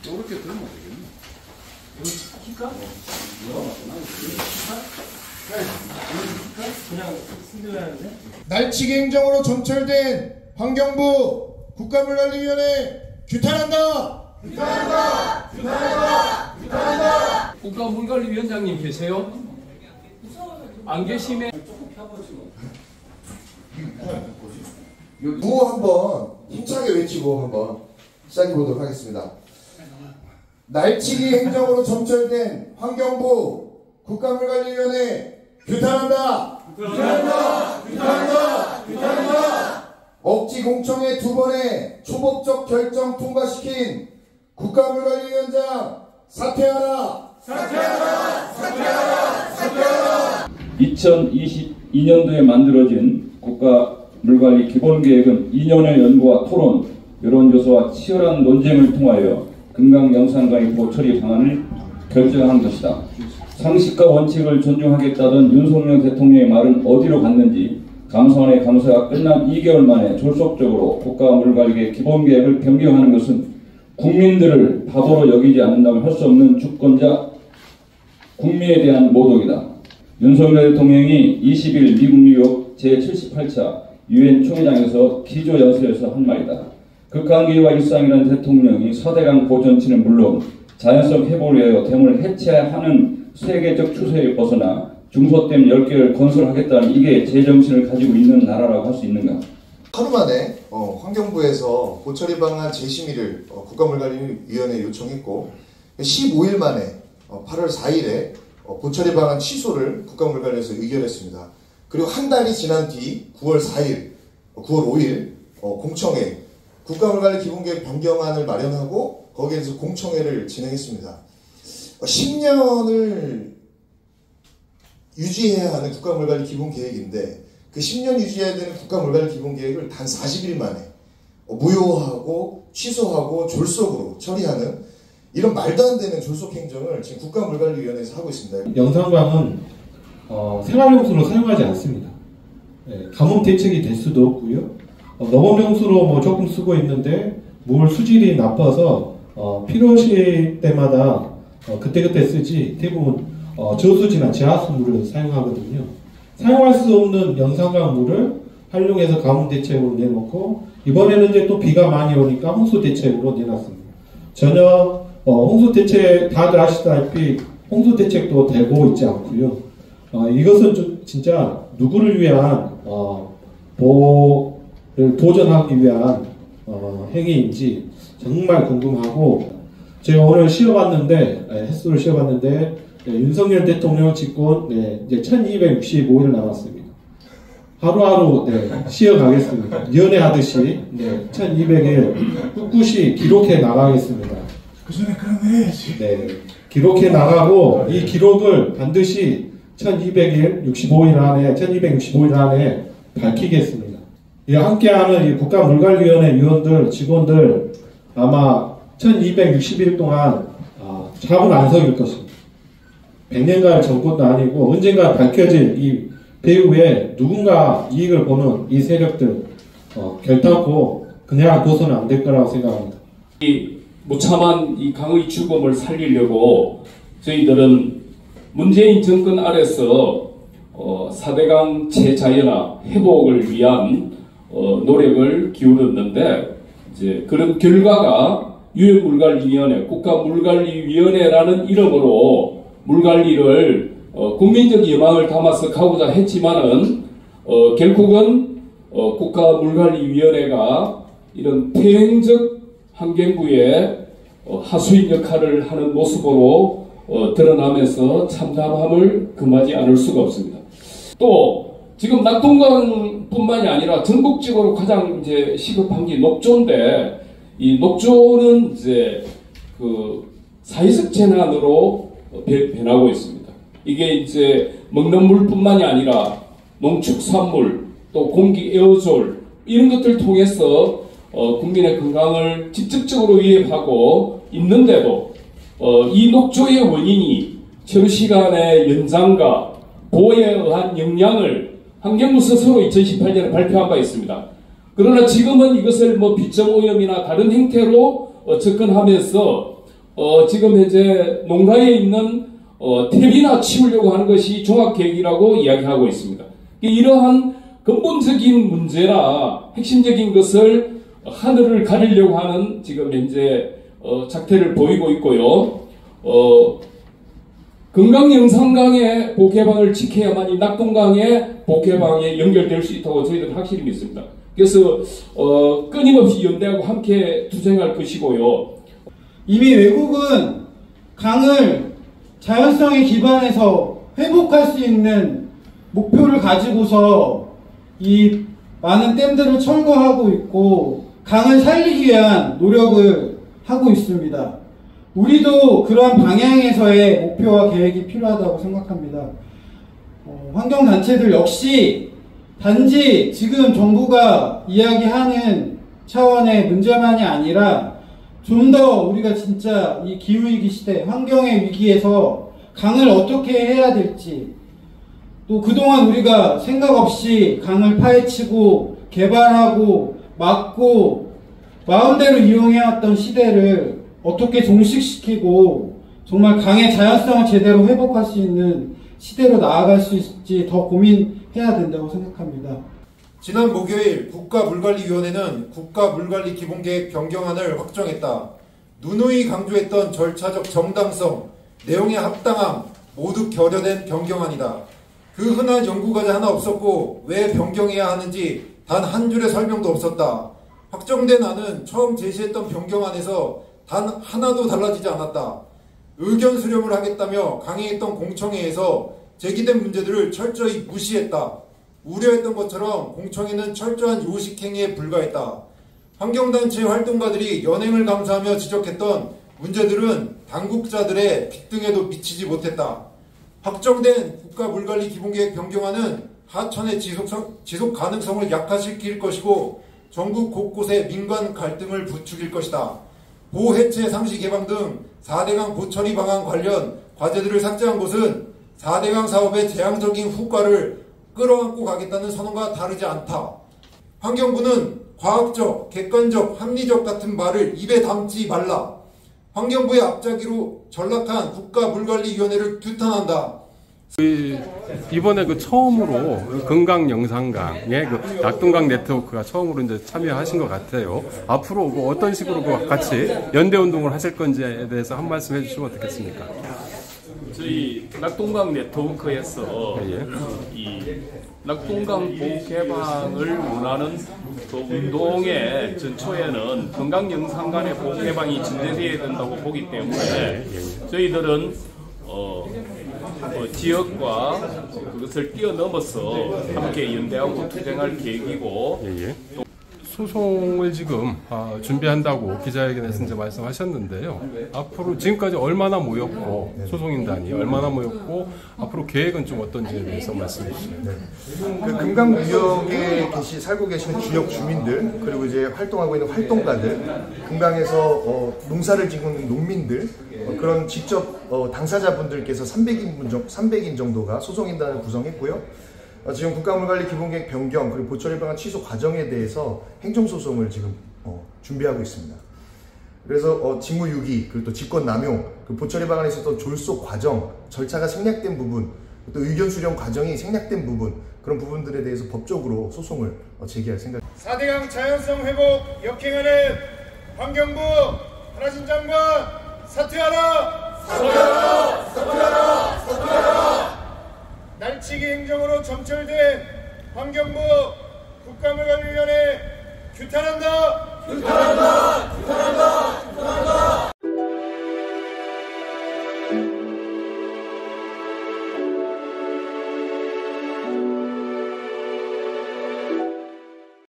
이렇게 들으면 되겠네. 이거 그냥 숨겨야하는데. 날치기 행정으로 점철된 환경부 국가물관리위원회 규탄한다. 규탄한다. 규탄한다. 규탄한다. 국가물관리위원장님 계세요? 안 계시면 구호 한번 힘차게 외치고 한번 시작해 보도록 하겠습니다. 날치기 행정으로 점철된 환경부 국가물관리위원회 규탄한다. 규탄한다. 규탄한다. 규탄한다. 억지 공청회 2번의 초법적 결정 통과시킨 국가물관리위원장 사퇴하라. 사퇴하라. 사퇴하라. 사퇴하라. 2022년도에 만들어진 국가물관리 기본계획은 2년의 연구와 토론, 여론조사와 치열한 논쟁을 통하여 금강영산강의 보처리 방안을 결정한 것이다. 상식과 원칙을 존중하겠다던 윤석열 대통령의 말은 어디로 갔는지 감사원의 감사가 끝난 2개월 만에 졸속적으로 국가물관리의 기본계획을 변경하는 것은 국민들을 바보로 여기지 않는다면 할 수 없는 주권자 국민에 대한 모독이다. 윤석열 대통령이 20일 미국 뉴욕 제78차 유엔 총회장에서 기조연설에서 한 말이다. 극한기와 일상이라는 대통령이 4대강 보존치는 물론 자연적 회복을 위하여 댐을 해체해야 하는 세계적 추세에 벗어나 중소댐 10개를 건설하겠다는 이게 제정신을 가지고 있는 나라라고 할 수 있는가? 하루 만에 환경부에서 보처리 방안 재심의를 국가물관리위원회에 요청했고 15일 만에 8월 4일에 보처리 방안 취소를 국가물관리에서 의결했습니다. 그리고 한 달이 지난 뒤 9월 4일, 9월 5일 공청회 국가물관리 기본계획 변경안을 마련하고 거기에서 공청회를 진행했습니다. 10년을 유지해야 하는 국가물관리 기본계획인데 그 10년 유지해야 되는 국가물관리 기본계획을 단 40일 만에 무효하고 취소하고 졸속으로 처리하는 이런 말도 안 되는 졸속 행정을 지금 국가물관리위원회에서 하고 있습니다. 영산강은 생활용수로 사용하지 않습니다. 가뭄 대책이 될 수도 없고요. 농업용수로 조금 쓰고 있는데 물 수질이 나빠서 필요시 때마다 그때그때 쓰지 대부분 저수지나 지하수 물을 사용하거든요. 사용할 수 없는 영산강 물을 활용해서 가뭄 대책으로 내놓고 이번에는 이제 또 비가 많이 오니까 홍수 대책으로 내놨습니다. 전혀 홍수 대책 다들 아시다시피 홍수 대책도 되고 있지 않고요. 이것은 진짜 누구를 위한 보호를 보전하기 위한 행위인지 정말 궁금하고 제가 오늘 쉬어봤는데 횟수를 쉬어봤는데 윤석열 대통령 집권 이제 1265일 남았습니다. 하루하루 쉬어가겠습니다. 연애하듯이 1200일 꿋꿋이 기록해 나가겠습니다. 그 전에 그런 거 해야지. 기록해 나가고 이 기록을 반드시 1265일 안에 밝히겠습니다. 함께하는 이 국가물관리위원회 위원들, 직원들 아마 1260일 동안 잠을 안 석일 것입니다. 100년간 정권도 아니고 언젠가 밝혀질 이 배후에 누군가 이익을 보는 이 세력들 결단코 그냥 둬서는 안 될 거라고 생각합니다. 이 무참한 이 강의 죽음을 살리려고 저희들은 문재인 정권 아래서 4대강 재자연화 회복을 위한 노력을 기울였는데 이제 그런 결과가 유엔물관리위원회, 국가물관리위원회라는 이름으로 물관리를 국민적 예망을 담아서 가고자 했지만은 결국은 국가물관리위원회가 이런 퇴행적 환경부의 하수인 역할을 하는 모습으로 드러나면서 참담함을 금하지 않을 수가 없습니다. 또 지금 낙동강뿐만이 아니라 전국적으로 가장 이제 시급한 게 녹조인데 이 녹조는 이제 그 사회적 재난으로 변하고 있습니다. 이게 이제 먹는 물뿐만이 아니라 농축산물 또 공기 에어졸 이런 것들 통해서 국민의 건강을 직접적으로 위협하고 있는데도 이 녹조의 원인이 처리 시간의 연장과 보호에 의한 역량을 환경부 스스로 2018년에 발표한 바 있습니다. 그러나 지금은 이것을 비점 오염이나 다른 형태로 접근하면서 지금 현재 농가에 있는 탭이나 치우려고 하는 것이 종합계획이라고 이야기하고 있습니다. 이러한 근본적인 문제나 핵심적인 것을 하늘을 가리려고 하는 지금 현재 작태를 보이고 있고요. 금강 영산강의 복개방을 지켜야만 이 낙동강의 복개방에 연결될 수 있다고 저희들은 확실히 믿습니다. 그래서 끊임없이 연대하고 함께 투쟁할 것이고요. 이미 외국은 강을 자연성에 기반해서 회복할 수 있는 목표를 가지고서 이 많은 댐들을 철거하고 있고 강을 살리기 위한 노력을 하고 있습니다. 우리도 그러한 방향에서의 목표와 계획이 필요하다고 생각합니다. 환경단체들 역시 단지 지금 정부가 이야기하는 차원의 문제만이 아니라 좀 더 우리가 진짜 이 기후위기 시대, 환경의 위기에서 강을 어떻게 해야 될지, 또 그동안 우리가 생각 없이 강을 파헤치고 개발하고 막고 마음대로 이용해왔던 시대를 어떻게 종식시키고 정말 강의 자연성을 제대로 회복할 수 있는 시대로 나아갈 수 있을지 더 고민해야 된다고 생각합니다. 지난 목요일 국가물관리위원회는 국가물관리 기본계획 변경안을 확정했다. 누누이 강조했던 절차적 정당성, 내용의 합당함 모두 결여된 변경안이다. 그 흔한 연구과제 하나 없었고 왜 변경해야 하는지 단 한 줄의 설명도 없었다. 확정된 안은 처음 제시했던 변경안에서 단 하나도 달라지지 않았다. 의견 수렴을 하겠다며 강행했던 공청회에서 제기된 문제들을 철저히 무시했다. 우려했던 것처럼 공청회는 철저한 요식행위에 불과했다. 환경단체 활동가들이 연행을 감사하며 지적했던 문제들은 당국자들의 빗등에도 미치지 못했다. 확정된 국가물관리 기본계획 변경안은 하천의 지속 가능성을 약화시킬 것이고 전국 곳곳에 민관 갈등을 부추길 것이다. 보해체 상시 개방 등 4대강 보처리 방안 관련 과제들을 삭제한 것은 4대강 사업의 재앙적인 후과를 끌어안고 가겠다는 선언과 다르지 않다. 환경부는 과학적, 객관적, 합리적 같은 말을 입에 담지 말라. 환경부의 앞자기로 전락한 국가물관리위원회를 규탄한다. 이번에 처음으로 금강 영산강의 낙동강 네트워크가 처음으로 이제 참여하신 것 같아요. 앞으로 어떤 식으로 같이 연대 운동을 하실 건지에 대해서 한 말씀 해주시면 어떻겠습니까? 저희 낙동강 네트워크에서 이 낙동강 보호 개방을 원하는 그 운동의 전초에는 금강 영산강의 보호 개방이 진행되어야 된다고 보기 때문에 저희들은 지역과 그것을 뛰어넘어서 함께 연대하고 투쟁할 계획이고 또 소송을 지금 준비한다고 기자회견에서 이제 말씀하셨는데요. 앞으로 지금까지 얼마나 모였고 소송인단이 얼마나 모였고 앞으로 계획은 좀 어떤지에 대해서 말씀해 주시죠. 그 금강구역에 살고 계시는 지역 주민들 그리고 이제 활동하고 있는 활동가들, 금강에서 농사를 짓는 농민들 그런 직접 당사자분들께서 300인 정도가 소송인단을 구성했고요. 지금 국가물관리 기본계획 변경 그리고 보처리 방안 취소 과정에 대해서 행정소송을 지금 준비하고 있습니다. 그래서 직무유기 그리고 또 직권남용 그 보처리 방안에 있었던 졸속 과정 절차가 생략된 부분 또 의견 수렴 과정이 생략된 부분 그런 부분들에 대해서 법적으로 소송을 제기할 생각입니다. 4대강 자연성 회복 역행하는 환경부 하라진 장관 사퇴하라! 사퇴하라! 사퇴하라! 사퇴하라! 날치기 행정으로 점철된 환경부 국가물관리위원회 규탄한다! 규탄한다!